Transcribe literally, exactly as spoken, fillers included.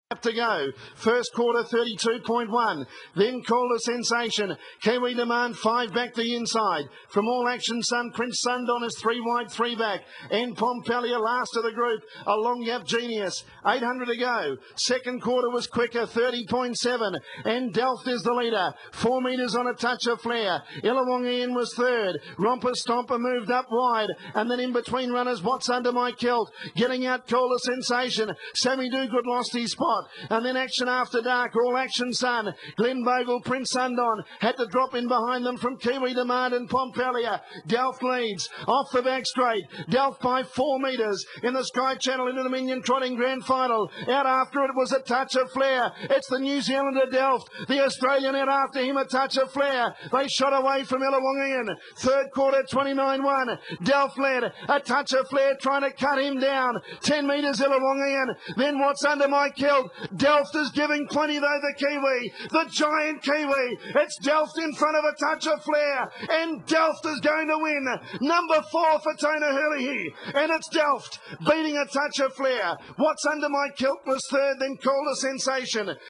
To go. First quarter thirty-two point one. Then Call a Sensation. Kiwi Demand five back the inside. From All Action Sun, Prince Sundon is three wide, three back. And Pompelia last of the group. A long gap Genius. eight hundred to go. Second quarter was quicker, thirty point seven. And Delft is the leader. Four metres on a touch of flare. Illawong Ian was third. Romper Stomper moved up wide. And then in between runners, What's Under My Kilt. Getting out Call a Sensation. Sammy Dogood lost his spot. And then Action After Dark, All Action Sun, Glen Bogle, Prince Sundon had to drop in behind them from Kiwi Demand and Pompelia. Delft leads off the back straight. Delft by four metres in the Sky Channel into the Minion Trotting Grand Final. Out after it was a touch of flare. It's the New Zealander Delft. The Australian out after him, a touch of flare. They shot away from Illawong Ian. Third quarter twenty-nine one. Delft led. A touch of flare trying to cut him down. ten metres Illawong Ian. Then What's Under My Kilt. Delft is giving plenty though, the Kiwi, the giant Kiwi. It's Delft in front of a touch of flare, and Delft is going to win. Number four for Tona Hurley, and it's Delft beating a touch of flare. What's Under My Kilt was third, then Call a Sensation.